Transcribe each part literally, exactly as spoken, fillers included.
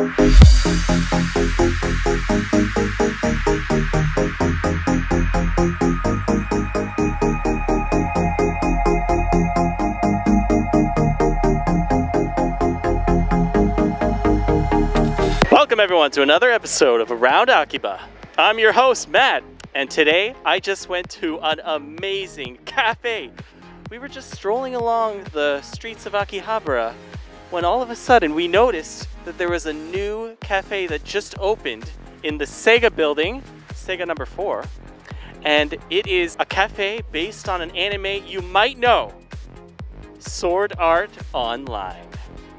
Welcome everyone to another episode of Around Akiba. I'm your host, Matt, and today I just went to an amazing cafe. We were just strolling along the streets of Akihabara when all of a sudden we noticed that there was a new cafe that just opened in the Sega building, Sega number four, and it is a cafe based on an anime you might know, Sword Art Online.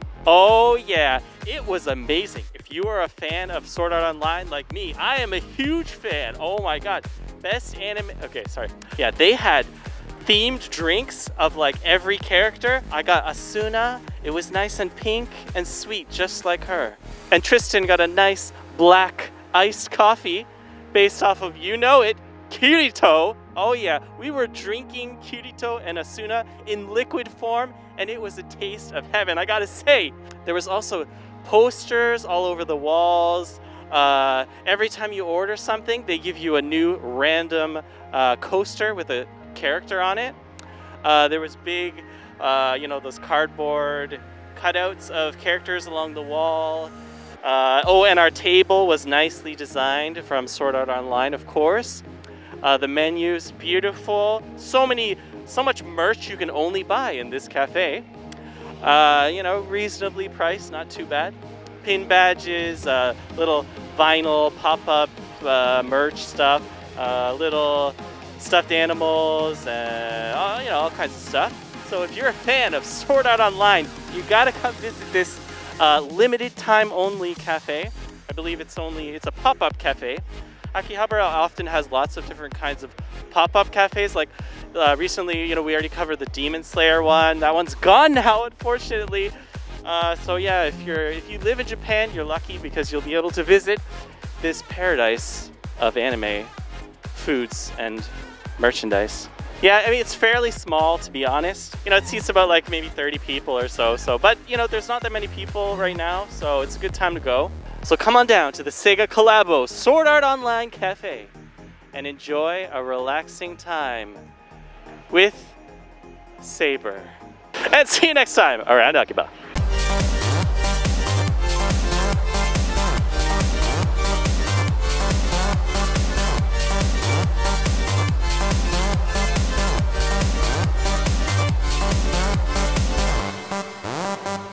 Oh yeah, it was amazing. If you are a fan of Sword Art Online like me, I am a huge fan. Oh my god, best anime. Okay, sorry. Yeah, they had themed drinks of like every character. I got Asuna. It was nice and pink and sweet, just like her. And Tristan got a nice black iced coffee based off of, you know it, Kirito. Oh yeah, we were drinking Kirito and Asuna in liquid form, and it was a taste of heaven. I gotta say, there was also posters all over the walls. Uh, every time you order something, they give you a new random uh, coaster with a character on it. Uh, there was big, uh, you know, those cardboard cutouts of characters along the wall. Uh, oh, and our table was nicely designed from Sword Art Online, of course. Uh, the menu's beautiful. So many, so much merch you can only buy in this cafe. Uh, you know, reasonably priced, not too bad. Pin badges, uh, little vinyl pop-up uh, merch stuff, uh, little stuffed animals, and uh, you know, all kinds of stuff. So if you're a fan of Sword Art Online, you gotta come visit this uh, limited time only cafe. I believe it's only, it's a pop-up cafe. Akihabara often has lots of different kinds of pop-up cafes. Like uh, recently, you know, we already covered the Demon Slayer one. That one's gone now, unfortunately. Uh, so yeah, if you're if you live in Japan, you're lucky because you'll be able to visit this paradise of anime foods and merchandise. Yeah, I mean, it's fairly small, to be honest. You know, it seats about like maybe thirty people or so. So, but you know, there's not that many people right now, so it's a good time to go. So come on down to the Sega Collabo Sword Art Online Cafe and enjoy a relaxing time with Saber. And see you next time around Akiba.